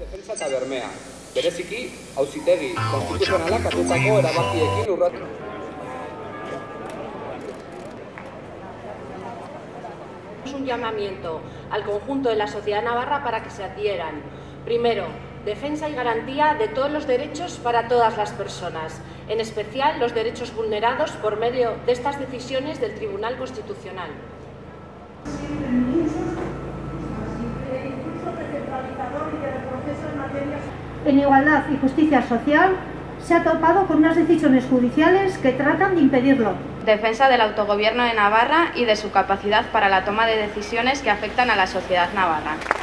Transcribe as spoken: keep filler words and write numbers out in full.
Defensa eta bermea. Bereziki, auzitegi konstituzionalak hartutako erabakiekin urratu. Un llamamiento al conjunto de la sociedad navarra para que se adhieran. Primero, defensa y garantía de todos los derechos para todas las personas, en especial los derechos vulnerados por medio de estas decisiones del Tribunal Constitucional. En igualdad y justicia social se ha topado con unas decisiones judiciales que tratan de impedirlo. Defensa del autogobierno de Navarra y de su capacidad para la toma de decisiones que afectan a la sociedad navarra.